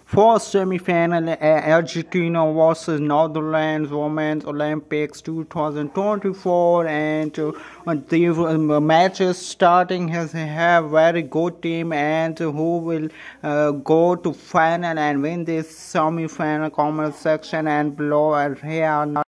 First semi-final, Argentina versus Netherlands Women's Olympics 2024, and the matches starting has have very good team, and who will go to final and win this semi-final comment section and below, and here